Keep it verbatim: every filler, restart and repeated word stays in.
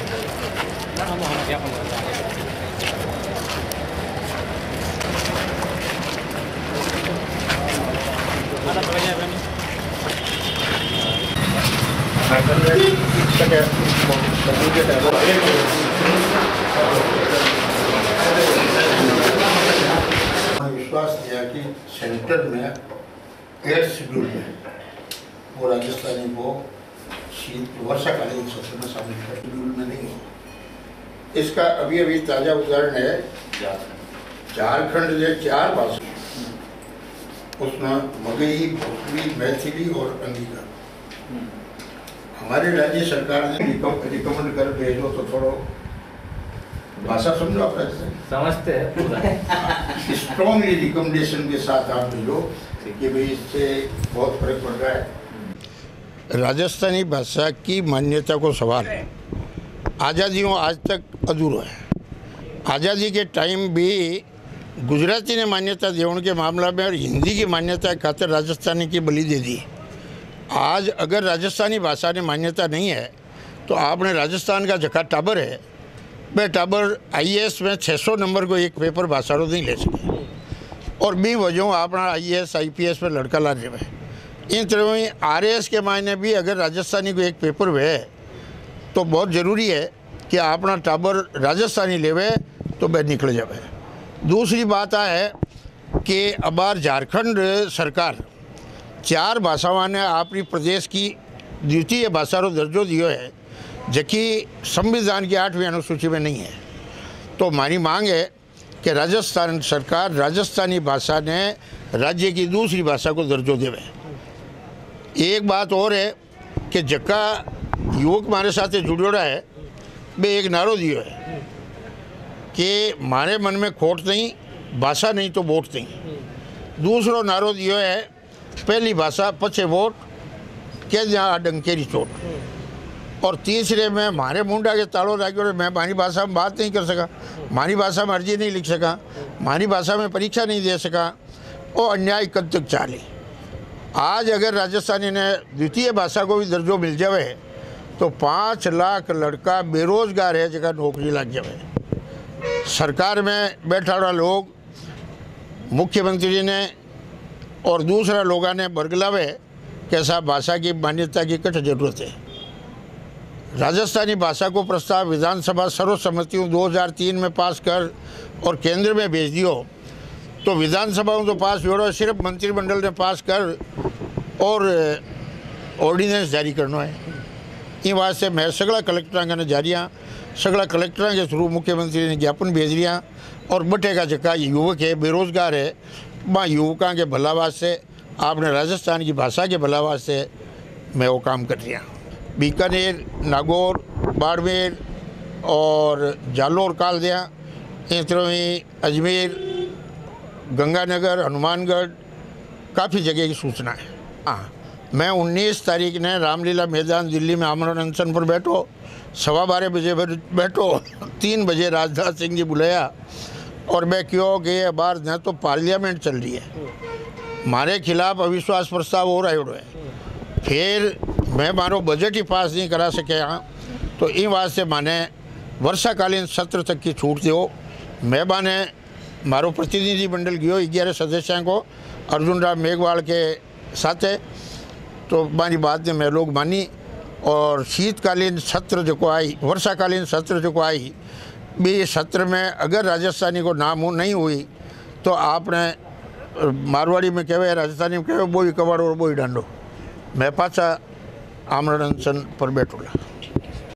विश्वास दिया कि सेंटर में एट शेड्यूल में वो राजस्थानी को शीत वर्षाकालीन सत्र में शामिल कर शेड्यूल में नहीं हो। इसका अभी अभी ताजा उदाहरण है झारखंड के चार भाषा, उसमें मगही, भोजपुरी, मैथिली और अंगिका। हमारे राज्य सरकार ने रिकमेंड कर भेजो तो थोड़ो भाषा समझो आप समझते हैं, स्ट्रॉन्गली रिकमेंडेशन के साथ आप भेजो कि भाई इससे बहुत फर्क पड़ रहा है। राजस्थानी भाषा की मान्यता को सवाल आज़ादियों आज तक अधूरा है। आज़ादी के टाइम भी गुजराती ने मान्यता देने के मामला में और हिंदी की मान्यता खातर राजस्थानी की बलि दे दी। आज अगर राजस्थानी भाषा ने मान्यता नहीं है तो आपने राजस्थान का जखा टाबर है, बे टाबर आई ए एस में छः सौ नंबर को एक पेपर भाषा नहीं ले सके और बी वजह अपना I A S I P S में लड़का ला रहे। इन तरह आर ए एस के मायने भी अगर राजस्थानी को एक पेपर वे तो बहुत ज़रूरी है कि अपना टाबर राजस्थानी लेवे तो वह निकल जाए। दूसरी बात है कि अबार झारखंड सरकार चार भाषाओं ने अपनी प्रदेश की द्वितीय भाषा रो दर्जो दियो है, जबकि संविधान की आठवीं अनुसूची में नहीं है। तो हमारी मांग है कि राजस्थान सरकार राजस्थानी भाषा ने राज्य की दूसरी भाषा को दर्जो देवे। एक बात और है कि जक्का युवक मारे साथ जुड़ो रहा है, बे एक नारो दियो है कि मारे मन में खोट नहीं, भाषा नहीं तो वोट नहीं। दूसरो नारो दियो है पहली भाषा पचे वोट के जहाँ डंकेरी चोट। और तीसरे में मारे मुंडा के ताड़ो लाग्यो, मैं मारी भाषा में बात नहीं कर सका, मारी भाषा में अर्जी नहीं लिख सका, मारी भाषा में परीक्षा नहीं दे सका, और अन्याय कब तक चाले। आज अगर राजस्थानी ने द्वितीय भाषा को भी दर्जो मिल जाए तो पाँच लाख लड़का बेरोजगार है जगह नौकरी लग जाए। सरकार में बैठा हुआ लोग, मुख्यमंत्री ने और दूसरा लोगों ने बरगलावे कैसा भाषा की मान्यता की कट जरूरत है। राजस्थानी भाषा को प्रस्ताव विधानसभा सर्वसम्मति दो हज़ार तीन में पास कर और केंद्र में भेज दियो तो विधानसभा में तो पास हो रहा है, सिर्फ मंत्रिमंडल ने पास कर और ऑर्डिनेंस जारी करना है। इन वास्ते मैं सगला कलेक्टर ने जारियाँ सगला कलेक्टर के थ्रू मुख्यमंत्री ने ज्ञापन भेज लिया और बटे का जगह युवक है बेरोजगार है, वहाँ युवकों के भला वास्ते आपने राजस्थान की भाषा के भला वास्ते मैं वो काम कर रहा। बीकानेर, नागौर, बाड़मेर और जालोर कालदिया, इस तरह ही अजमेर, गंगानगर, हनुमानगढ़, काफ़ी जगह की सूचना है। हाँ, मैं उन्नीस तारीख ने रामलीला मैदान दिल्ली में आमरण अनशन पर बैठो, सवा बारह बजे बैठो, तीन बजे राजनाथ सिंह जी बुलाया और मैं क्यों कि बार न तो पार्लियामेंट चल रही है, हमारे खिलाफ अविश्वास प्रस्ताव हो रहा है, फिर मैं मारो बजट ही पास नहीं करा सके यहाँ, तो इन वास्ते माने वर्षाकालीन सत्र तक की छूट दो। मैं माने मारो प्रतिनिधि मंडल गयो ग्यारह सदस्यों को अर्जुन राम मेघवाल के साथ है, तो मारी बात ने मैं लोग मानी और शीतकालीन सत्र जो को आई, वर्षाकालीन सत्र जो को आई भी सत्र में अगर राजस्थानी को नाम नहीं हुई तो आपने मारवाड़ी में कहे, राजस्थानी में कहे, बोई कवाड़ो और बोई डांडो। मैं पाचा आमरण अनशन पर बैठूंगा।